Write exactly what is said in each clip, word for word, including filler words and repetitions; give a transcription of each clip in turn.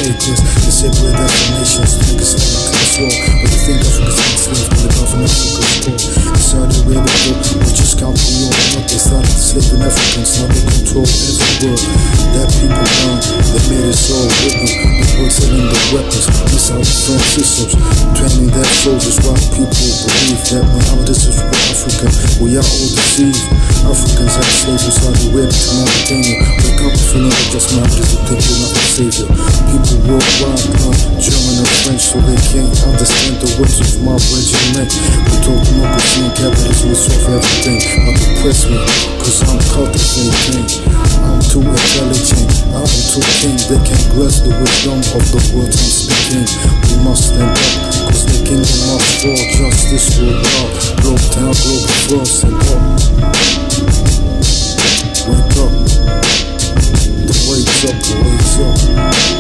hate this. They separate definitions, niggas in the class war. But they think Africa's enslaved to the government Africa's poor. In Saudi Arabia, which is counting on what they started enslaving Africans. Now they control every world. That people down, they made us all wicked. They were selling the weapons, missiles, defense systems, training their soldiers. While people believe that Muhammad is for Africa, we are all deceived. Africans have slaves in Saudi Arabia to Mauritania. Wake up if you know that just Muhammad is the thing, you're not the savior. People worldwide learn German and French so they can't understand the words of my regiment. We talk democracy and capitalism will solve everything. Not depress me, cause I'm cultivating. I'm too intelligent, I am too king. They can't grasp the wisdom of the words I'm speaking. We must stand up, cause the kingdom must fall. Justice will rise, globe down, global firm, stand up. Wake up, the wake's up, the wake's up.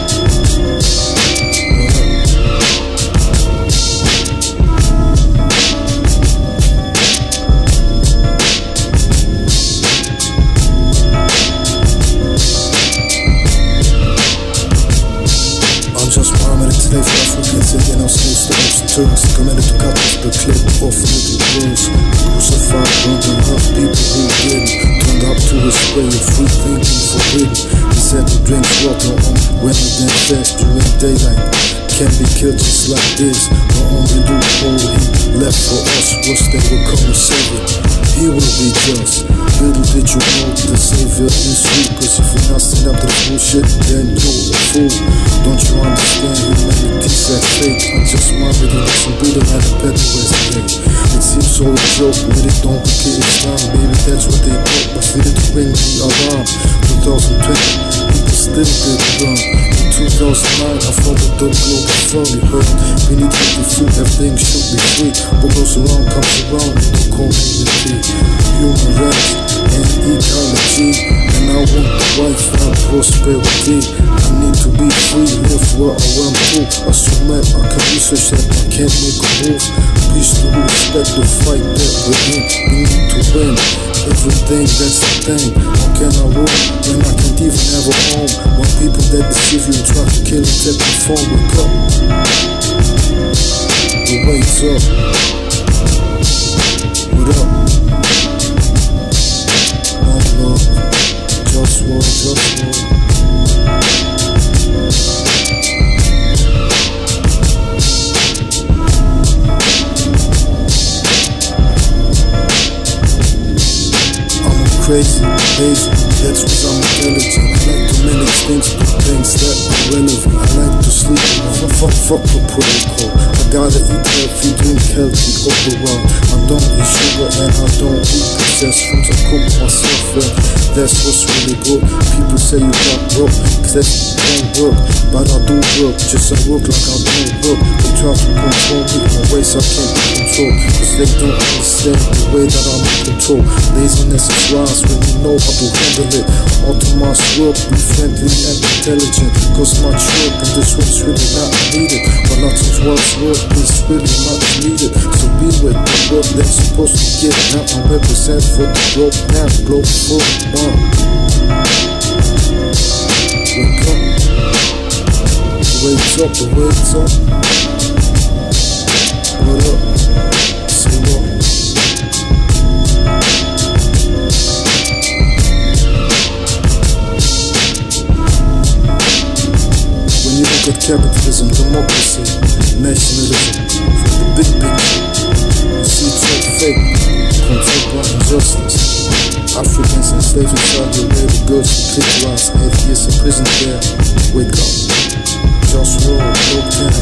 Slave for Africans, taking our slave slaves, Turks, committed to cut off the clip off little girls. Crucified, burned and rough people who didn't. Turned up to his way of free thinking forbidden. He said to drink water on rather than fast during daylight. Can't be killed just like this. The only loophole he left for us was that we'll come and save it. He will be just. Little did you know the savior is you. Cause if you're not standing up to the bullshit, then you're a fool. Don't you understand humanity's that fake? I just wanted to let some Buddha and a better way today. It seems so a joke when it don't become Islam. Maybe that's what they thought, but they didn't ring the alarm. twenty twenty, people still did run. In two thousand nine, I founded the Globalfirm, you heard. We need healthy food, everything should be free. What goes around comes around in the community. Human rights and ecology, and I want the wife and prosperity. I need to be free, live where I want to. Assume I can research that I can't make a move. Peace to respect the fight that we're in. We need to win everything, that's the thing. How can I rule when I can't even have a home? When people that deceive you try to kill and take the phone, wake up. The wake's up. What up? OneLove, JustWar, JustWar. Crazy, lazy, that's cause I'm intelligent. I like to manage things, do things that are relevant. I like to sleep, fuck, fuck, fuck the protocol. I gotta eat healthy, drink healthy, all the while. I don't eat sugar and I don't eat processed foods. I cook myself well, that's what's really good. People say you got broke, cause that don't work. But I do work, just I work like I don't work. They try to control me in ways I can't be controlled. Cause they don't understand the way that I'm in control. Laziness is wise when you know how to handle it. Automatic work, be friendly and intelligent. Cause much work and this one's really not needed. But not since one's work is really not needed. So be with the work that's supposed to get. Now I represent for the globe, now Globalfirm. Wake up. The wake's up, the wake's up. What up? Say what? When you look at capitalism, democracy, nationalism, from the big picture, you see it's all fake, controlled by injustice. Africans enslaved in Saudi Arabia, girls who click lies, atheists in prison there. Wake up, JustWar, globe down,